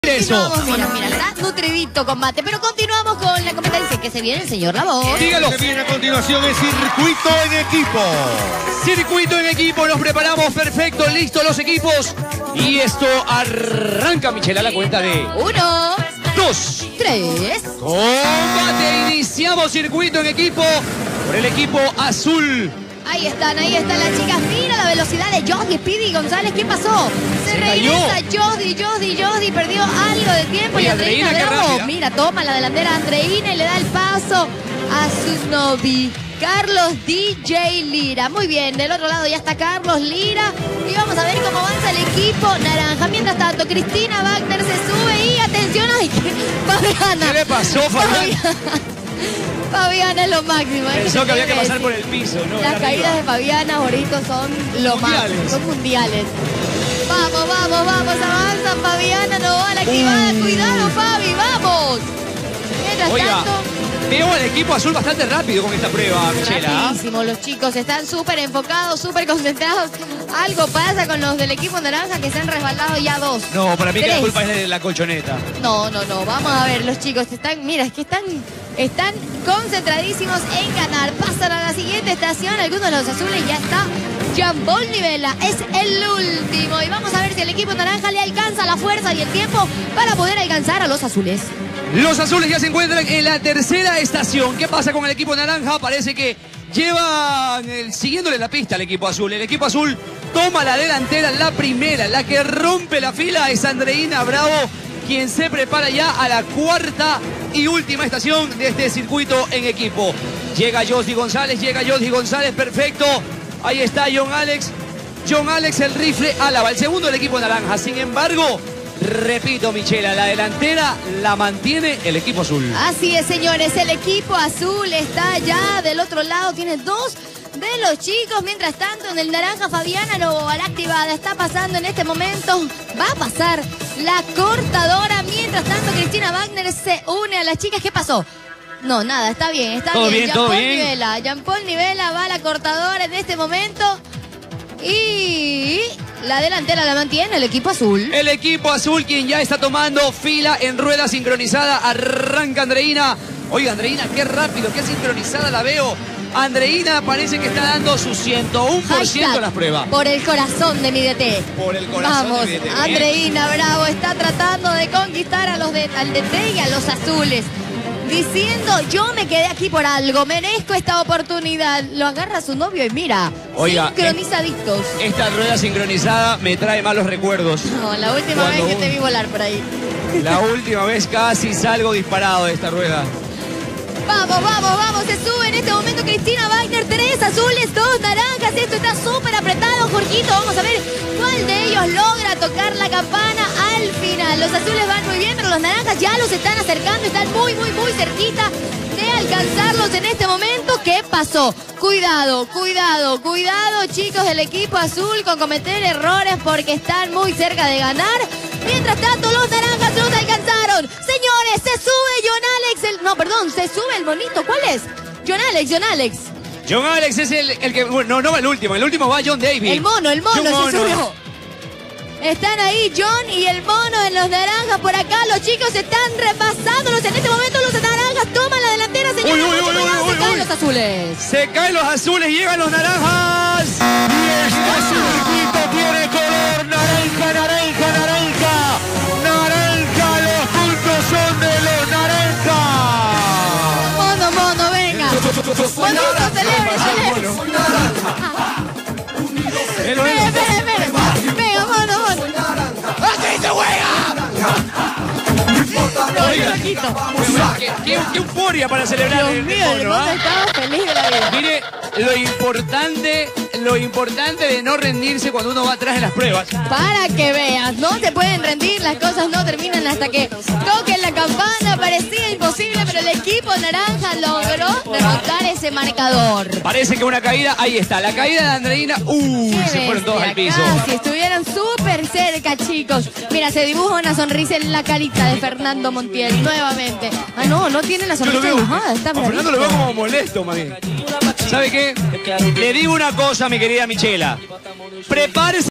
Eso. Mira, está nutridito combate. Pero continuamos con la competencia que se viene el señor La Voz. Dígalo. Lo que viene a continuación es circuito en equipo. Circuito en equipo, nos preparamos, perfecto, listos los equipos. Y esto arranca, Michela, la cuenta de 1, 2, 3. combate. Iniciamos circuito en equipo por el equipo azul. Ahí están las chicas. Mira la velocidad de Jody Speedy González. ¿Qué pasó? Se regresa Jody perdió algo de tiempo. Oye, y Andreina Andreina, qué Bravo. rápida. Mira, toma la delantera Andreina y le da el paso a su novio, Carlos DJ Lira. Muy bien, del otro lado ya está Carlos Lira. Y vamos a ver cómo avanza el equipo naranja. Mientras tanto, Cristina Wagner se sube y atención. ¡Ay, Fabiana! ¿Qué le pasó, Fabiana? Fabiana es lo máximo. Pensó que había que pasar por el piso, ¿no? Las Arriba. caídas de Fabiana, Jorito, son lo Mundiales. máximo. Son mundiales. Vamos. Avanza Fabiana, no va a la activada. Cuidado, Fabi, vamos. Mientras Oiga, tanto, veo al equipo azul bastante rápido con esta prueba, Michela. rapidísimo, los chicos están súper enfocados, súper concentrados. Algo pasa con los del equipo naranja que se han resbalado ya 2. No, para mí que la 3. culpa es de la colchoneta. No. Vamos a ver, los chicos están, mira, es que están concentradísimos en ganar. Pasan a la siguiente estación. Algunos de los azules ya está. Jean-Paul Nivela es el último. Y vamos a ver si el equipo naranja le alcanza la fuerza y el tiempo para poder alcanzar a los azules. Los azules ya se encuentran en la tercera estación. ¿Qué pasa con el equipo naranja? Parece que llevan siguiéndole la pista al equipo azul. El equipo azul toma la delantera, la primera, la que rompe la fila es Andreina Bravo, quien se prepara ya a la cuarta y última estación de este circuito en equipo. Llega Jody González, perfecto. Ahí está John Alex, el rifle Álava, el segundo del equipo naranja. Sin embargo, repito, Michela, la delantera la mantiene el equipo azul. Así es, señores, el equipo azul está ya del otro lado, tiene 2 de los chicos. Mientras tanto, en el naranja, Fabiana no va a la activada, está pasando en este momento, va a pasar la cortadora. Mientras tanto, Cristina Wagner se une a las chicas. ¿Qué pasó? No, nada, está bien. Todo bien. Jean-Paul Nivela va a la cortadora en este momento. Y la delantera la mantiene el equipo azul. El equipo azul, quien ya está tomando fila en rueda sincronizada. Arranca Andreina. Oiga, Andreina, qué rápido, qué sincronizada la veo. Andreina parece que está dando su 101% a las pruebas. Por el corazón de mi DT. Por el corazón Vamos, de mi DT. Bien. Andreina Bravo está tratando de conquistar a al DT y a los azules. Diciendo, yo me quedé aquí por algo, merezco esta oportunidad. Lo agarra su novio y mira, Oiga, sincronizaditos. Esta rueda sincronizada me trae malos recuerdos. No, la última vez que te vi volar por ahí. La última vez casi salgo disparado de esta rueda. Vamos, se sube en este momento Cristina Wagner, 3 azules, 2 naranjas, esto está súper apretado, Jorgito, vamos a ver cuál de ellos logra tocar la campana al final. Los azules van muy bien, pero los naranjas ya los están acercando, están muy cerquita de alcanzarlos en este momento. ¿Qué pasó? Cuidado, chicos del equipo azul con cometer errores porque están muy cerca de ganar. Mientras tanto, los naranjas los alcanzaron. Señores, se sube se sube el bonito. ¿Cuál es? John Alex. John Alex es el que... Bueno, no va el último va John David. El mono se subió. Están ahí John y el mono en los naranjas por acá. Los chicos están repasándolos. En este momento los naranjas toman la delantera, señores. Se caen los azules. Se caen los azules, llegan los naranjas. Y este circuito tiene color naranja. Los puntos son de los naranjas. Mono, venga. Monito, celebre. Espera. Venga, mono. ¡Así se juega! Oiga, qué euforia para celebrar. Dios mío, el mono estaba feliz de la vida. Mire, lo importante de no rendirse cuando uno va atrás de las pruebas. Para que veas, no se pueden rendir, las cosas no terminan hasta que toquen la campana. Parecía imposible, pero el equipo naranja logró derrotar ese marcador. Parece que una caída, ahí está, la caída de Andreina. Se fueron todos al piso. Casi estuvieron súper cerca, chicos. Mira, se dibuja una sonrisa en la carita de Fernando Montiel nuevamente. Ah, no tiene la sonrisa dibujada. Está a Fernando lo veo como molesto, más bien. ¿Sabe qué? Le digo una cosa, mi querida Michela. Prepárese.